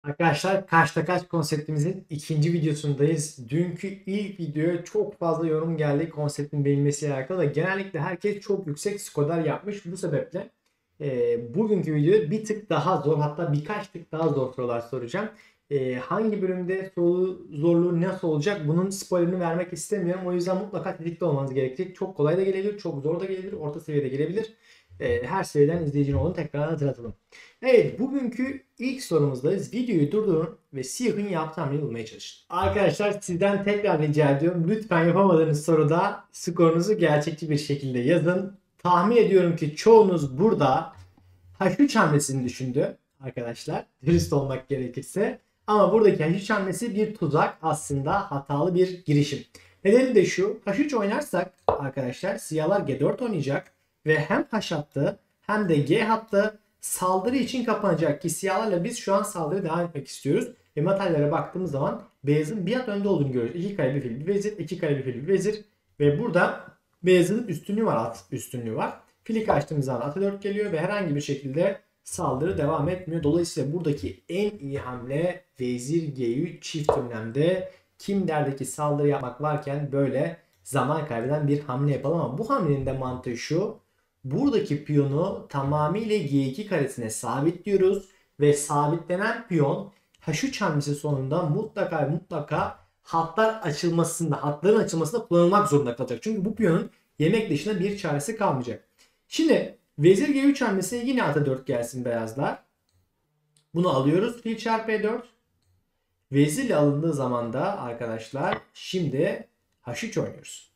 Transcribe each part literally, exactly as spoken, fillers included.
Arkadaşlar kaçta kaç konseptimizin ikinci videosundayız. Dünkü ilk videoya çok fazla yorum geldi konseptin beğenilmesiyle alakalı da genellikle herkes çok yüksek skorlar yapmış. Bu sebeple e, bugünkü videoda bir tık daha zor, hatta birkaç tık daha zor sorular soracağım. E, hangi bölümde soru zorluğu nasıl olacak bunun spoilerını vermek istemiyorum. O yüzden mutlaka tetikte olmanız gerekecek. Çok kolay da gelebilir, çok zor da gelebilir, orta seviyede gelebilir. E, her seviyeden izleyicinin olduğunu tekrar hatırlatalım. Evet, bugünkü ilk sorumuzdayız. Videoyu durdurun ve siyahın yaptığı hamleyi bulmaya çalışın. Arkadaşlar sizden tekrar rica ediyorum. Lütfen yapamadığınız soruda skorunuzu gerçekçi bir şekilde yazın. Tahmin ediyorum ki çoğunuz burada H üç hamlesini düşündü arkadaşlar. Dürüst olmak gerekirse. Ama buradaki H üç hamlesi bir tuzak, aslında hatalı bir girişim. Nedeni de şu. H üç oynarsak arkadaşlar siyahlar G dört oynayacak ve hem H hattı hem de G hattı saldırı için kapanacak ki siyahlarla biz şu an saldırıya devam etmek istiyoruz. Ve materyallere baktığımız zaman beyazın bir at önde olduğunu görüyoruz. İki kale bir fil bir vezir, iki kale bir fil bir vezir ve burada beyazın üstünlüğü var, at üstünlüğü var. Fili kaçtığımız zaman ata dört geliyor ve herhangi bir şekilde saldırı devam etmiyor. Dolayısıyla buradaki en iyi hamle vezir G üç çift önlemde. Kim derdi ki saldırı yapmak varken böyle zaman kaybeden bir hamle yapalım, ama bu hamlenin de mantığı şu. Buradaki piyonu tamamıyla G iki karesine sabitliyoruz ve sabitlenen piyon H üç hamlesi sonunda mutlaka mutlaka hatlar açılmasında, hatların açılmasında kullanılmak zorunda kalacak. Çünkü bu piyonun yemek dışında bir çaresi kalmayacak. Şimdi vezir G üç hamlesi, yine ata dört gelsin beyazlar. Bunu alıyoruz. Fil çarpı E dört. Vezirle alındığı zaman da arkadaşlar şimdi H üç oynuyoruz.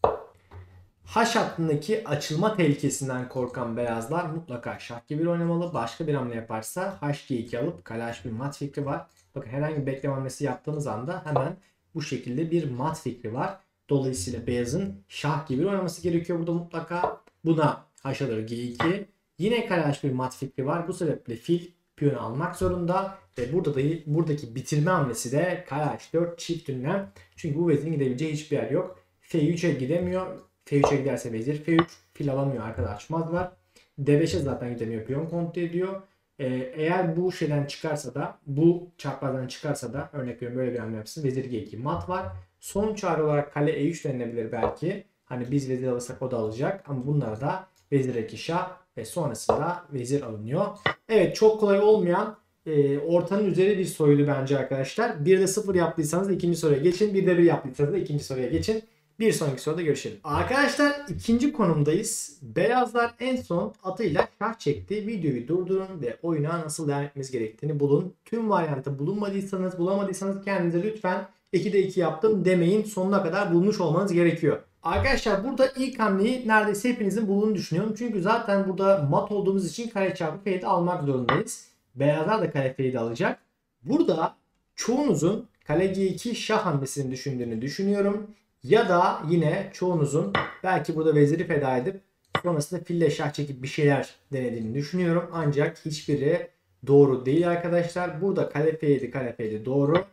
H hattındaki açılma tehlikesinden korkan beyazlar mutlaka şah G bir oynamalı. Başka bir hamle yaparsa H G iki alıp kale H bir mat fikri var. Bakın herhangi bir bekleme hamlesi yaptığımız anda hemen bu şekilde bir mat fikri var. Dolayısıyla beyazın şah G bir oynaması gerekiyor burada mutlaka. Buna H alır G iki. Yine kale H bir mat fikri var. Bu sebeple fil piyonu almak zorunda. Ve burada da buradaki bitirme hamlesi de kale H dört çift ünlem. Çünkü bu vezirin gidebileceği hiçbir yer yok. F üçe gidemiyor. F üçe giderse vezir F üç, fil alamıyor, arkada açmaz var. D beşe zaten gidemiyor, piyon kontrol ediyor. Ee, eğer bu şeyden çıkarsa da, bu çaprazdan çıkarsa da, örnek veriyorum böyle bir hamle yapsın, vezir G iki mat var. Son çare olarak kale E üç denilebilir belki. Hani biz vezir alırsak o da alacak, ama bunlar da vezir iki şah ve sonrasında vezir alınıyor. Evet, çok kolay olmayan e, ortanın üzeri bir soruydu bence arkadaşlar. bir de sıfır yaptıysanız da ikinci soruya geçin. bir de bir yaptıysanız da ikinci soruya geçin. Bir sonraki soruda görüşelim. Arkadaşlar ikinci konumdayız. Beyazlar en son atıyla şah çekti. Videoyu durdurun ve oyuna nasıl devam etmemiz gerektiğini bulun. Tüm varyantı bulunmadıysanız, bulamadıysanız kendinize lütfen ikide iki yaptım demeyin. Sonuna kadar bulmuş olmanız gerekiyor. Arkadaşlar burada ilk hamleyi neredeyse hepinizin bulduğunu düşünüyorum. Çünkü zaten burada mat olduğumuz için kare çarpı fade almak zorundayız. Beyazlar da kare fade alacak. Burada çoğunuzun kale G iki şah hamlesini düşündüğünü düşünüyorum. Ya da yine çoğunuzun belki burada veziri feda edip sonrasında fille şah çekip bir şeyler denediğini düşünüyorum. Ancak hiçbiri doğru değil arkadaşlar. Burada kale F yedi, kale F yedi doğru.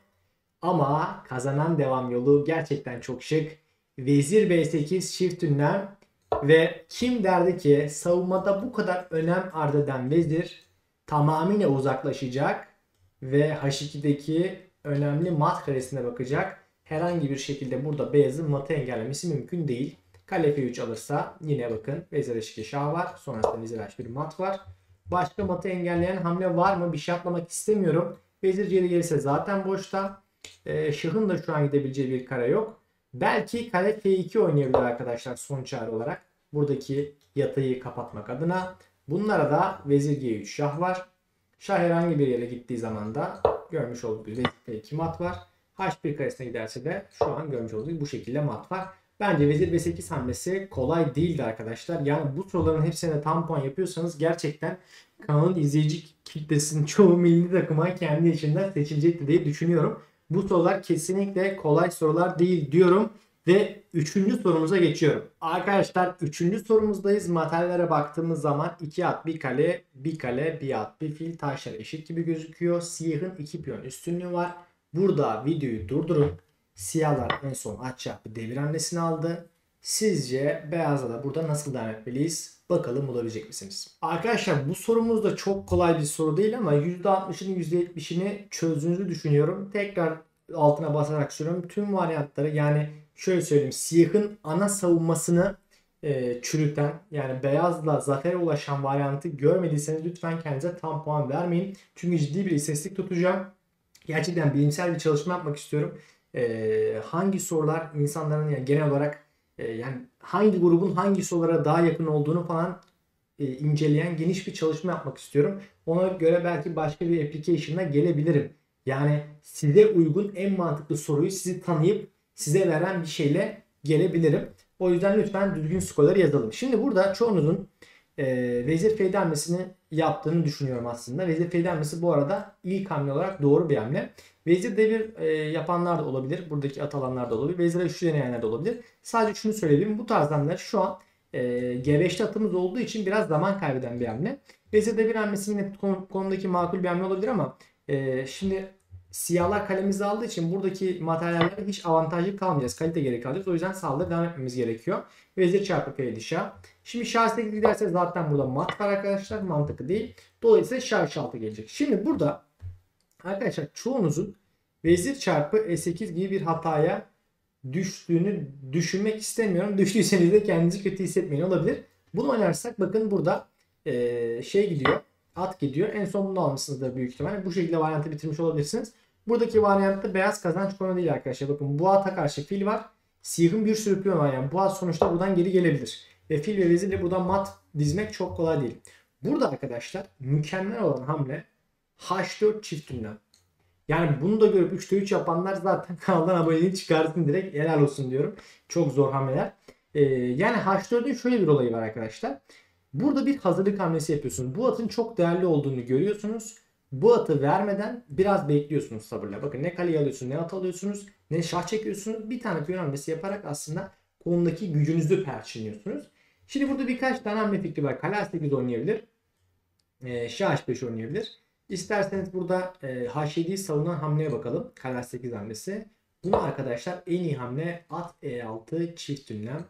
Ama kazanan devam yolu gerçekten çok şık. Vezir B sekiz çift ünlem ve kim derdi ki savunmada bu kadar önem arz eden vezir tamamıyla uzaklaşacak ve H ikideki önemli mat karesine bakacak. Herhangi bir şekilde burada beyazın matı engellemesi mümkün değil. Kale F üç alırsa yine bakın vezir H iki şah var. Sonrasında vezir H bir mat var. Başka matı engelleyen hamle var mı? Bir şey atlamak istemiyorum. Vezir C gelirse zaten boşta. Ee, şahın da şu an gidebileceği bir kare yok. Belki kale F iki oynayabilir arkadaşlar son çare olarak. Buradaki yatayı kapatmak adına. Bunlara da vezir G üç şah var. Şah herhangi bir yere gittiği zaman da görmüş olduğunuz vezir F iki mat var. H bir karesine giderse de şu an görmüş olduğunuz bu şekilde mat var. Bence vezir B sekiz hamlesi kolay değildi arkadaşlar. Yani bu soruların hepsine tam puan yapıyorsanız gerçekten kanalın izleyici kitlesinin çoğu milli takıma kendi içinden seçilecektir diye düşünüyorum. Bu sorular kesinlikle kolay sorular değil diyorum ve üçüncü sorumuza geçiyorum. Arkadaşlar üçüncü sorumuzdayız. Materyallere baktığımız zaman iki at bir kale, bir kale, bir at bir fil, taşlar eşit gibi gözüküyor. Siyahın iki piyon üstünlüğü var. Burada videoyu durdurun. Siyahlar en son at çarpı devir hamlesini aldı. Sizce beyazla da burada nasıl devam etmeliyiz? Bakalım bulabilecek misiniz? Arkadaşlar bu sorumuz da çok kolay bir soru değil ama yüzde altmışını yüzde yetmişini çözdüğünüzü düşünüyorum. Tekrar altına basarak söylüyorum. Tüm varyantları, yani şöyle söyleyeyim, siyahın ana savunmasını e, çürüten, yani beyazla zafere ulaşan varyantı görmediyseniz lütfen kendinize tam puan vermeyin. Çünkü ciddi bir istatistik tutacağım. Gerçekten bilimsel bir çalışma yapmak istiyorum. E, hangi sorular insanların, yani genel olarak e, yani hangi grubun hangi sorulara daha yakın olduğunu falan e, inceleyen geniş bir çalışma yapmak istiyorum. Ona göre belki başka bir application'a gelebilirim. Yani size uygun en mantıklı soruyu sizi tanıyıp size veren bir şeyle gelebilirim. O yüzden lütfen düzgün skorları yazalım. Şimdi burada çoğunuzun e, vezir feyde hamlesini yaptığını düşünüyorum aslında. Vezir feyde hamlesi bu arada ilk hamle olarak doğru bir hamle. Vezir devir e, yapanlar da olabilir. Buradaki at alanlar da olabilir. Vezir üçlü deneyenler de olabilir. Sadece şunu söyleyeyim. Bu tarz hamleler şu an e, G beşte atımız olduğu için biraz zaman kaybeden bir hamle. Vezir devir hamlesi yine konudaki makul bir hamle olabilir ama e, şimdi siyahlar kalemizi aldığı için buradaki materyallere hiç avantajlı kalmayacağız. Kalite geri kalacağız. O yüzden saldırı devam etmemiz gerekiyor. Vezir çarpı feyli şah. Şimdi şah sekiz giderse zaten burada mat var arkadaşlar. Mantıklı değil. Dolayısıyla şah üç altı gelecek. Şimdi burada arkadaşlar çoğunuzun vezir çarpı e sekiz gibi bir hataya düştüğünü düşünmek istemiyorum. Düştüyseniz de kendinizi kötü hissetmeyin, olabilir. Bunu oynarsak bakın burada e, şey gidiyor. At gidiyor. En son bunu almışsınızdır büyük ihtimalle. Bu şekilde varyantı bitirmiş olabilirsiniz. Buradaki varyantta beyaz kazanç konu değil arkadaşlar. Bakın bu ata karşı fil var. Siyahın bir sürü piyon var. Yani bu at sonuçta buradan geri gelebilir. Ve fil ve vezirle buradan mat dizmek çok kolay değil. Burada arkadaşlar mükemmel olan hamle haş dört çift ünlem. Yani bunu da görüp üçte üç yapanlar zaten kanaldan aboneliği çıkarsın, direkt helal olsun diyorum. Çok zor hamleler. Ee, yani haş dördün şöyle bir olayı var arkadaşlar. Burada bir hazırlık hamlesi yapıyorsunuz. Bu atın çok değerli olduğunu görüyorsunuz. Bu atı vermeden biraz bekliyorsunuz sabırla. Bakın ne kaleyi alıyorsunuz, ne at alıyorsunuz, ne şah çekiyorsunuz. Bir tane piyon hamlesi yaparak aslında konudaki gücünüzü perçinliyorsunuz. Şimdi burada birkaç tane hamle fikri var. Kale a sekiz oynayabilir. Ee, şah h beş oynayabilir. İsterseniz burada e, h yediyi savunan hamleye bakalım. Kale a sekiz hamlesi. Bunu arkadaşlar en iyi hamle at e altı çift ünlem.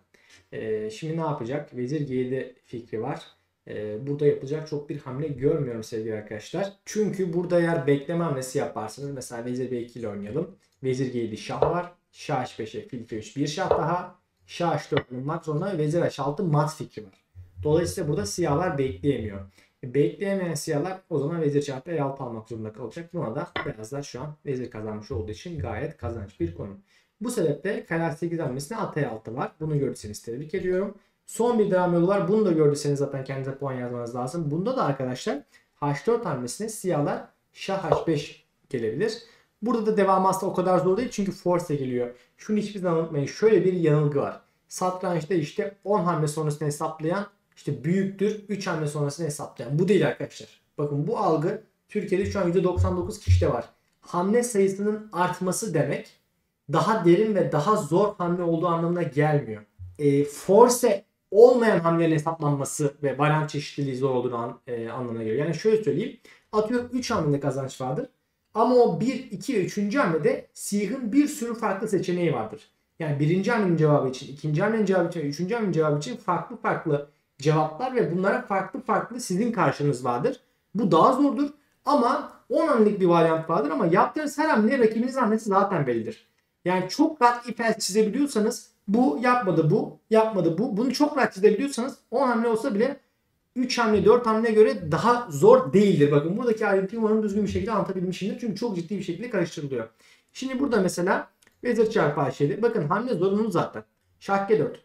E, şimdi ne yapacak? Vezir g yedi fikri var. E, burada yapılacak çok bir hamle görmüyorum sevgili arkadaşlar. Çünkü burada eğer bekleme hamlesi yaparsınız. Mesela vezir b iki ile oynayalım. Vezir g yedi şah var. Şah h beşe fil f üç bir şah daha. Şah h dört bulunmak zorunda. Vezir h altı mat fikri var. Dolayısıyla burada siyahlar bekleyemiyor. Bekleyemeyen siyahlar o zaman vezir çarpı e altı almak zorunda kalacak. Buna da beyazlar şu an vezir kazanmış olduğu için gayet kazanç bir konu. Bu sebeple kale a sekiz hamlesinde at e altı var. Bunu gördüyseniz tebrik ediyorum. Son bir devam yolu var. Bunu da gördüyseniz zaten kendinize puan yazmanız lazım. Bunda da arkadaşlar haş dört hamlesinde siyahlar şah haş beş gelebilir. Burada da devamı aslında o kadar zor değil çünkü force geliyor. Şunu hiçbir zaman unutmayın. Şöyle bir yanılgı var. Satrançta işte on hamle sonrasını hesaplayan İşte büyüktür üç hamle sonrasını hesaplayan. Bu değil arkadaşlar. Bakın bu algı Türkiye'de şu an yüzde doksan dokuz kişide var. Hamle sayısının artması demek daha derin ve daha zor hamle olduğu anlamına gelmiyor. E, force olmayan hamlelerin hesaplanması ve varyant çeşitliliği zor olduğunu an, e, anlamına geliyor. Yani şöyle söyleyeyim. Atıyorum üç hamlede kazanç vardır. Ama o bir, iki ve üçüncü hamlede siyahın bir sürü farklı seçeneği vardır. Yani birinci hamlenin cevabı için, ikinci hamlenin cevabı için, üçüncü hamlenin cevabı için farklı farklı cevaplar ve bunlara farklı farklı sizin karşınız vardır. Bu daha zordur ama on hamlelik bir varyant vardır ama yaptığınız her hamle rakibinizin hamlesi zaten bellidir. Yani çok rahat ipel çizebiliyorsanız bu yapmadı bu, yapmadı bu. Bunu çok rahat çizebiliyorsanız on hamle olsa bile üç hamle dört hamleye göre daha zor değildir. Bakın buradaki ayrıntıyı umarım düzgün bir şekilde anlatabilmişimdir. Çünkü çok ciddi bir şekilde karıştırılıyor. Şimdi burada mesela vezir çarpı h yedi. Bakın hamle zorunlu zaten. Şah g dört.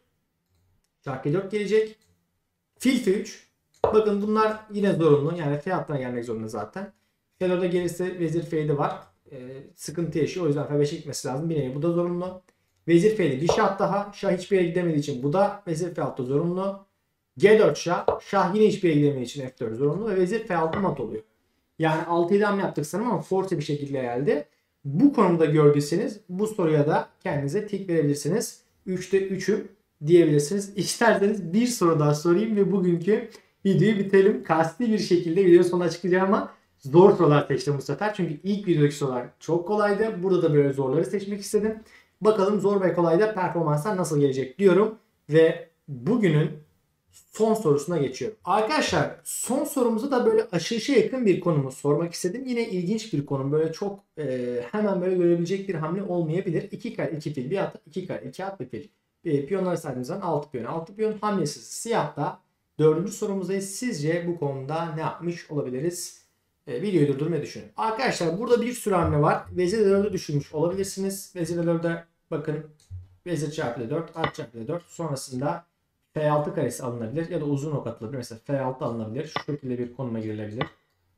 Şah g dört gelecek. Fil f üç. Bakın bunlar yine zorunlu. Yani f hattına gelmek zorunda zaten. F dörde gelirse vezir f yedi var. Ee, sıkıntı yaşıyor. O yüzden f beşe gitmesi lazım. Bir nevi bu da zorunlu. Vezir f yedi bir şah daha. Şah hiçbir yere gidemediği için bu da vezir f altı zorunlu. g dört şah. Şah yine hiçbir yere gidemediği için f dört zorunlu. Ve vezir f altı mat oluyor. Yani altı yedi hamle yaptık sanırım ama force bir şekilde geldi. Bu konuda gördüyseniz bu soruya da kendinize tik verebilirsiniz. üçte üçüm diyebilirsiniz. İsterseniz bir soru daha sorayım ve bugünkü videoyu bitirelim. Kasti bir şekilde video sonuna çıkacağım ama zor sorular seçtim bu sefer. Çünkü ilk videodaki sorular çok kolaydı. Burada da böyle zorları seçmek istedim. Bakalım zor ve kolayda performanslar nasıl gelecek diyorum. Ve bugünün son sorusuna geçiyorum. Arkadaşlar son sorumuzu da böyle aşırışa yakın bir konumu sormak istedim. Yine ilginç bir konu. Böyle çok e, hemen böyle görebilecek bir hamle olmayabilir. iki kare iki fil bir at, iki kare iki at bir fil. E, piyonları saydığımız zaman altı piyon. altı piyon hamlesiz siyahta. Dördüncü sorumuzdayız. Sizce bu konuda ne yapmış olabiliriz? E, videoyu durdurmayı düşünün. Arkadaşlar burada bir sürü hamle var. Vezir dörde düşünmüş olabilirsiniz. Vezir dörde bakın. Vezir çarpı dört, at çarpı dört. Sonrasında F altı karesi alınabilir ya da uzun ok atılabilir. Mesela F altı alınabilir. Şu şekilde bir konuma girilebilir.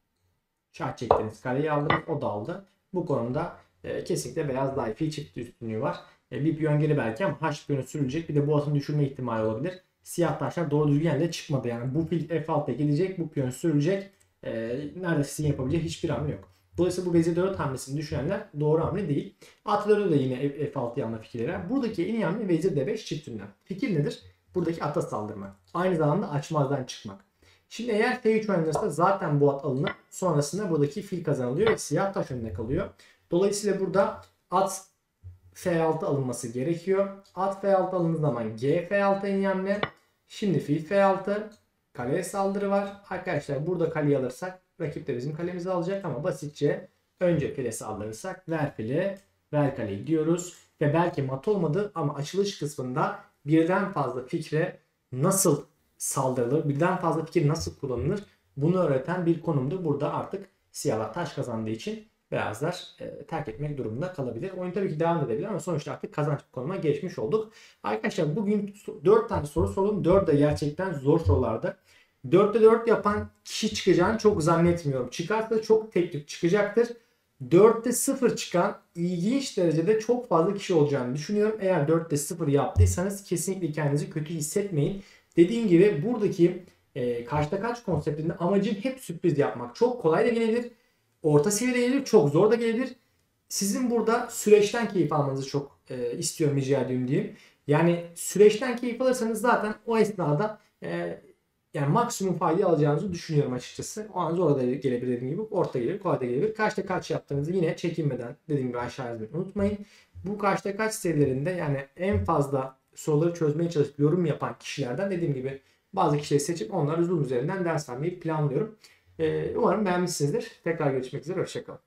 Şah çektiniz. Kareyi aldınız. O da aldı. Bu konumda e, kesinlikle beyaz daha iyi çift üstünlüğü var. E, bir piyon geri belki ama H piyonu sürülecek. Bir de bu atın düşürme ihtimali olabilir. Siyah taşlar doğru düzgün yerle çıkmadı. Yani bu fil F altıya gidecek. Bu piyon sürülecek. E, neredeyse sizin yapabileceği hiçbir hamle yok. Dolayısıyla bu vezir dört hamlesini düşünenler doğru hamle değil. At dörde de yine F altı yanma fikirleri. Buradaki en iyi hamle vezir D beş çift ünlem. Fikir nedir? Buradaki ata saldırmak. Aynı zamanda açmazdan çıkmak. Şimdi eğer F üç oynanırsa zaten bu at alınır. Sonrasında buradaki fil kazanılıyor ve siyah taş önünde kalıyor. Dolayısıyla burada at F altı alınması gerekiyor. At F altı alındığı zaman G F altı en iyi hamle. Şimdi fil F altı. Kaleye saldırı var. Arkadaşlar burada kaleyi alırsak rakip de bizim kalemizi alacak ama basitçe önce file saldırırsak ver fili, ver kaleyi diyoruz. Ve belki mat olmadı ama açılış kısmında birden fazla fikre nasıl saldırılır, birden fazla fikir nasıl kullanılır bunu öğreten bir konumdur. Burada artık siyahlar taş kazandığı için beyazlar e, terk etmek durumunda kalabilir. Oyun tabii ki devam edebilir ama sonuçta artık kazanç konuma geçmiş olduk. Arkadaşlar bugün dört tane soru sordum. dört de gerçekten zor sorulardı. dörtte dört yapan kişi çıkacağını çok zannetmiyorum. Çıkarsa çok teknik çıkacaktır. dörtte sıfır çıkan ilginç derecede çok fazla kişi olacağını düşünüyorum. Eğer dörtte sıfır yaptıysanız kesinlikle kendinizi kötü hissetmeyin. Dediğim gibi buradaki e, kaçta kaç konseptinde amacım hep sürpriz yapmak. Çok kolay da gelebilir. Orta seviyede gelebilir. Çok zor da gelebilir. Sizin burada süreçten keyif almanızı çok e, istiyorum, rica ediyorum diyeyim. Yani süreçten keyif alırsanız zaten o esnada e, yani maksimum fayda alacağınızı düşünüyorum açıkçası. O an zor da gelebilir dediğim gibi. Orta gelir, kolay da gelebilir. Kaçta kaç yaptığınızı yine çekinmeden dediğim gibi aşağı yazmayı unutmayın. Bu kaçta kaç serilerinde yani en fazla soruları çözmeye çalışıp yorum yapan kişilerden dediğim gibi bazı kişileri seçip onlara Zoom üzerinden ders vermeyi planlıyorum. Ee, umarım beğenmişsinizdir. Tekrar görüşmek üzere. Hoşçakalın.